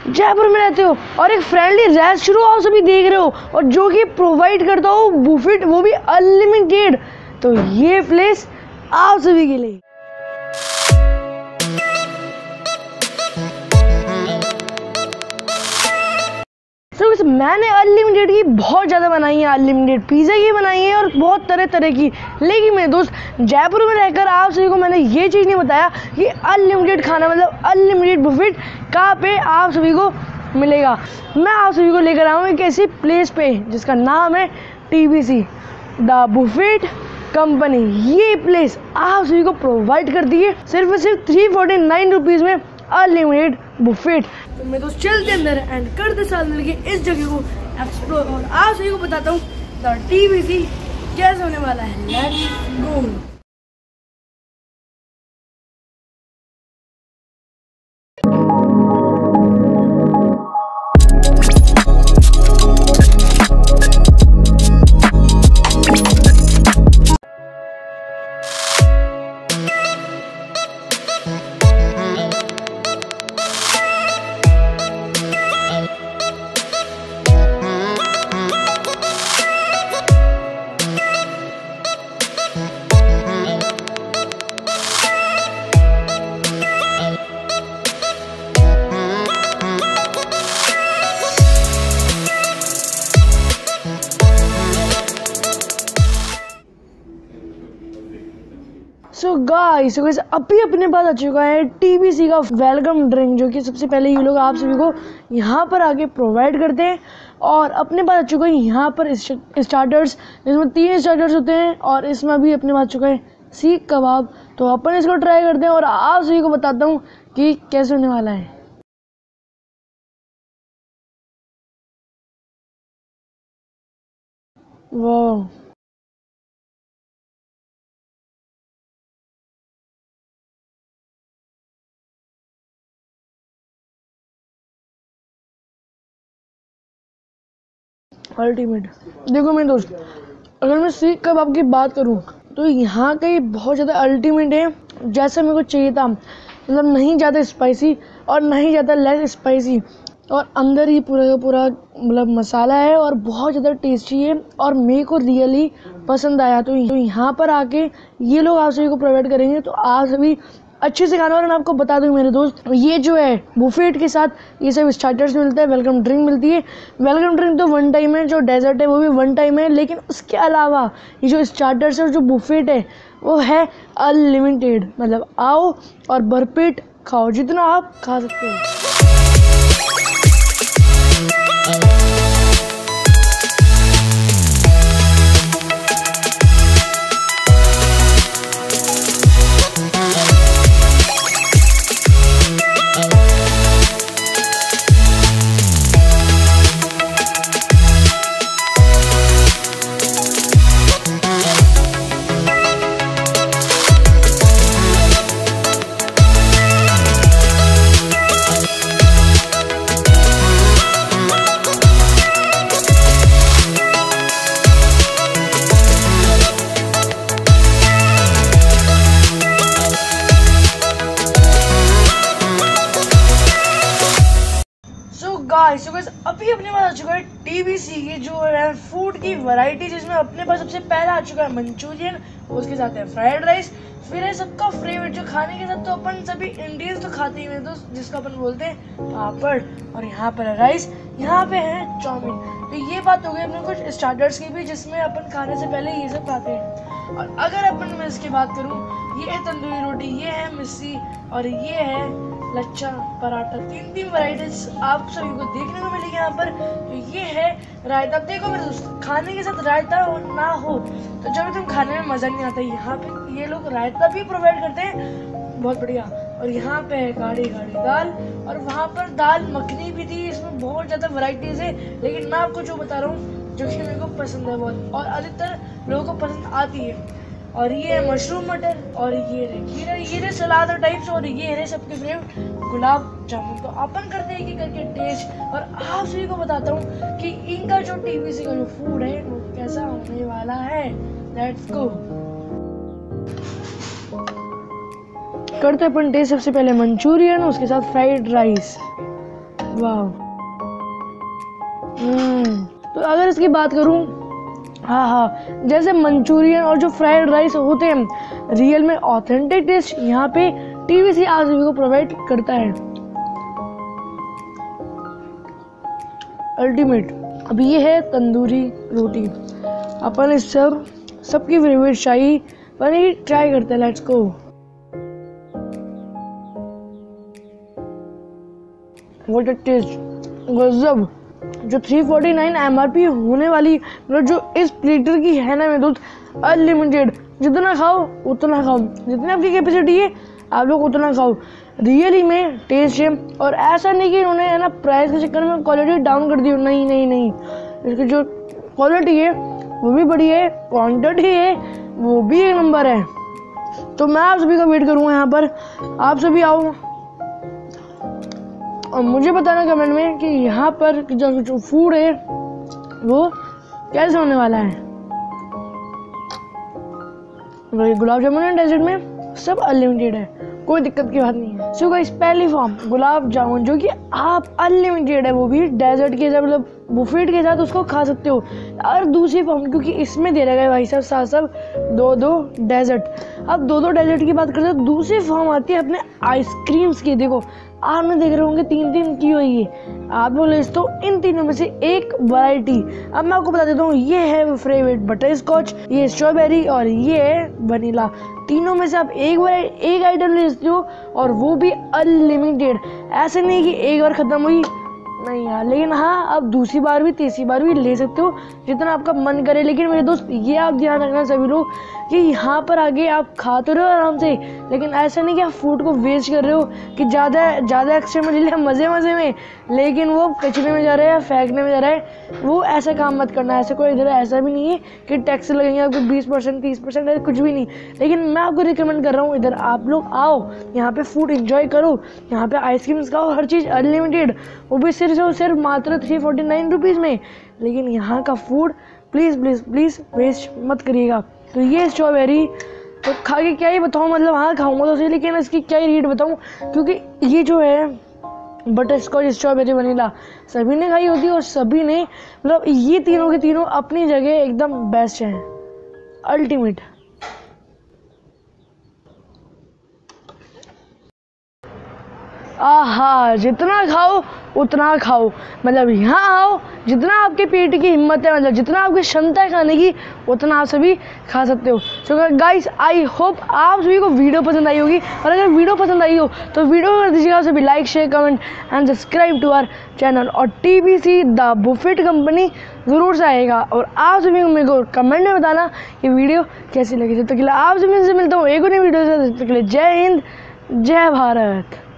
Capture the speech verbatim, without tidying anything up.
जयपुर में रहते हो और एक फ्रेंडली रेस्टोरेंट आप सभी देख रहे हो और जो कि प्रोवाइड करता हो बुफेट, वो भी अनलिमिटेड, तो ये प्लेस आप सभी के लिए। तो मैंने अनलिमिटेड की बहुत ज़्यादा बनाई है, अनलिमिटेड पिज़्ज़ा की बनाई है और बहुत तरह तरह की, लेकिन मेरे दोस्त जयपुर में रहकर आप सभी को मैंने ये चीज़ नहीं बताया कि अनलिमिटेड खाना मतलब अनलिमिटेड बुफेट कहाँ पे आप सभी को मिलेगा। मैं आप सभी को लेकर आऊँ एक ऐसी प्लेस पे जिसका नाम है T B C the buffet company. ये प्लेस आप सभी को प्रोवाइड करती है सिर्फ और सिर्फ थ्री फोर्टी नाइन रुपीज़ में अनलिमिटेड बुफेट। तो मैं दोस्त चलते अंदर एंड करते साथ मिलके इस जगह को एक्सप्लोर और आप सभी को बताता हूँ द टी बी सी कैसे होने वाला है। Let's go. So guys so guys अभी अपने पास आ चुका है टी बी सी का वेलकम ड्रिंक, जो कि सबसे पहले ये लोग आप सभी को यहाँ पर आके प्रोवाइड करते हैं। और अपने पास आ चुका है यहाँ पर स्टार्टर्स, जिसमें तीन स्टार्टर्स होते हैं और इसमें भी अपने पास आ चुका है सीख कबाब। तो अपन इसको ट्राई करते हैं और आप सभी को बताता हूँ कि कैसे होने वाला है। वाह, अल्टीमेट। देखो मेरे दोस्त, अगर मैं सीख कबाब की बात करूं तो यहाँ का ये बहुत ज़्यादा अल्टीमेट है, जैसा मेरे को चाहिए था। मतलब नहीं ज़्यादा स्पाइसी और नहीं ज़्यादा लेस स्पाइसी, और अंदर ही पूरा का पूरा मतलब मसाला है और बहुत ज़्यादा टेस्टी है और मेरे को रियली पसंद आया। तो यहाँ पर आके ये लोग आप सभी को प्रोवाइड करेंगे तो आप सभी अच्छे से खाना। और मैं आपको बता दूं मेरे दोस्त, ये जो है बुफेट के साथ ये सब स्टार्टर्स मिलता है, वेलकम ड्रिंक मिलती है। वेलकम ड्रिंक तो वन टाइम है, जो डेजर्ट है वो भी वन टाइम है, लेकिन उसके अलावा ये जो स्टार्टर्स है और जो बुफेट है वो है अनलिमिटेड। मतलब आओ और भरपेट खाओ, जितना आप खा सकते हो। गाइस सो गाइस अभी अपने पास आ चुका है टी बी सी की जो है फूड की वैरायटी, जिसमें अपने पास सबसे पहला आ चुका है मंचूरियन, उसके साथ है फ्राइड राइस, फिर है सबका फेवरेट जो खाने के साथ तो अपन सभी इंडियंस तो खाते ही हैं दोस्त, जिसको अपन बोलते हैं पापड़। और यहाँ पर है राइस, यहाँ पे है चाउमीन। तो ये बात हो गई अपने कुछ स्टार्टर्स की भी, जिसमें अपन खाने से पहले ये सब खाते हैं। और अगर अपन मैं इसकी बात करूँ, ये है तंदूरी रोटी, ये है मिस्सी और ये है लच्छा पराठा। तीन तीन वैराइटीज आप सभी को देखने को मिलेगी यहाँ पर। तो ये है रायता। देखो मेरे दोस्त, खाने के साथ रायता हो ना हो तो जब तुम खाने में मज़ा नहीं आता। यहाँ पे ये लोग रायता भी प्रोवाइड करते हैं, बहुत बढ़िया। और यहाँ पे है गाढ़ी गाढ़ी दाल, और वहाँ पर दाल मखनी भी थी। इसमें बहुत ज़्यादा वैराइटीज है, लेकिन मैं आपको जो बता रहा हूँ जो कि मेरे को पसंद है बहुत, और अधिकतर लोगों को पसंद आती है। और ये है मशरूम मटर, और ये रहे खीरा, ये रहे सलाद और टाइप्स, और ये रहे सबके फेवरेट गुलाब जामुन। तो अपन करते हैं कि करके टेस्ट, और आप सभी को बताता हूँ कि इनका जो टी बी सी का जो फूड है वो कैसा होने वाला है। Let's go. करते अपन टेस्ट सबसे पहले मंचूरियन, उसके साथ फ्राइड राइस। वाह। हम्म तो अगर इसकी बात करूं, हाँ हाँ जैसे मंचूरियन और जो फ्राइड राइस होते हैं, रियल में ऑथेंटिक टेस्ट यहाँ पे टीवीसी आप सभी को प्रोवाइड करता है। अल्टीमेट। अब ये है तंदूरी रोटी। अपन इस सब सबकी फेवरेट शाही पनीर ट्राई करते हैं। Let's go. What a taste, गजब। जो तीन सौ उनचास एमआरपी होने वाली, मतलब जो इस प्लेटर की है ना, मेरे दोस्त अनलिमिटेड, जितना खाओ उतना खाओ, जितनी आपकी कैपेसिटी है आप लोग उतना खाओ। रियली में टेस्ट है, और ऐसा नहीं कि इन्होंने है ना प्राइस के चक्कर में क्वालिटी डाउन कर दी हो, नहीं नहीं नहीं, इसकी जो क्वालिटी है वो भी बढ़िया है, क्वांटिटी है वो भी एक नंबर है। तो मैं आप सभी का वेट करूँगा यहाँ पर, आप सभी आओ और मुझे बताना कमेंट में कि यहाँ पर जो जो फूड है वो कैसे होने वाला है। गुलाब जामुन है डेजर्ट में, सब अनलिमिटेड है, कोई दिक्कत की बात नहीं है। सो गाइस, पहली फॉर्म गुलाब जामुन जो कि आप अनलिमिटेड है, वो भी डेजर्ट के साथ, मतलब बुफेट के साथ उसको खा सकते हो। और दूसरी फॉर्म, क्योंकि इसमें दे रखा है भाई साहब साथ साथ दो दो डेजर्ट। अब दो दो डेजर्ट की बात करते हैं, दूसरी फॉर्म आती है अपने आइसक्रीम्स की। देखो आपने देख रहे होंगे तीन तीन की हुई है, आप लोग ले तो इन तीनों में से एक वैरायटी। अब मैं आपको बता देता हूँ, ये है फेवरेट बटर स्कॉच, ये स्ट्रॉबेरी और ये है वनीला। तीनों में से आप एक बार एक आइटम ले सकते हो, और वो भी अनलिमिटेड। ऐसे नहीं कि एक बार खत्म हुई, नहीं यार, लेकिन हाँ आप दूसरी बार भी तीसरी बार भी ले सकते हो, जितना आपका मन करे। लेकिन मेरे दोस्त ये आप ध्यान रखना सभी लोग कि यहाँ पर आगे आप खाते रहो आराम से, लेकिन ऐसा नहीं कि आप फूड को वेस्ट कर रहे हो कि ज़्यादा ज़्यादा एक्स्ट्रा में ले लिया मज़े मज़े में, लेकिन वो कचरे में जा रहा है या फेंकने में जा रहा है। वो ऐसा काम मत करना। ऐसे कोई इधर ऐसा भी नहीं है कि टैक्स लगेंगे आपको बीस परसेंट तीस परसेंट, कुछ भी नहीं। लेकिन मैं आपको रिकमेंड कर रहा हूँ, इधर आप लोग आओ, यहाँ पे फूड एंजॉय करो, यहाँ पे आइसक्रीम्स खाओ, हर चीज़ अनलिमिटेड, वो भी सिर्फ सिर्फ मात्र थ्री फोर्टी नाइन रुपीज़ में। लेकिन यहाँ का food please please please waste मत करिएगा। तो ये स्ट्रॉबेरी तो खा के क्या ही बताऊँ, मतलब हाँ खाऊंगा तो सही, लेकिन इसकी क्या ही रेट बताऊँ, क्योंकि ये जो है बटर स्कॉच स्ट्रॉबेरी वनीला सभी ने खाई होती है, और सभी ने मतलब ये तीनों के तीनों अपनी जगह एकदम बेस्ट हैं, अल्टीमेट। आहा, जितना खाओ उतना खाओ, मतलब यहाँ आओ, जितना आपके पेट की हिम्मत है, मतलब जितना आपकी क्षमता है खाने की, उतना आप सभी खा सकते हो। सो गाइस, आई होप आप सभी को वीडियो पसंद आई होगी, और अगर वीडियो पसंद आई हो तो वीडियो कर दीजिएगा सभी like share comment and subscribe to our channel. और टीबीसी द बुफेट कंपनी ज़रूर से आएगा, और आप सभी को मेरे को कमेंट में बताना कि वीडियो कैसी लगी। जब तक के लिए आप सभी से मिलता हूँ एक और नई वीडियो से, तब तक के लिए जय हिंद जय भारत।